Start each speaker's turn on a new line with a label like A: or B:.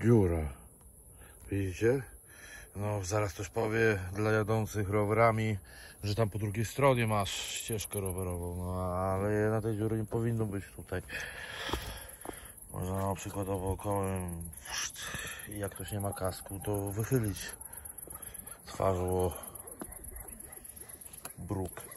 A: dziura. Widzicie? No zaraz ktoś powie dla jadących rowerami, że tam po drugiej stronie masz ścieżkę rowerową, no ale na tej dziury nie powinno być tutaj. Można przykładowo kołem, jak ktoś nie ma kasku, to wychylić twarzą o bruk.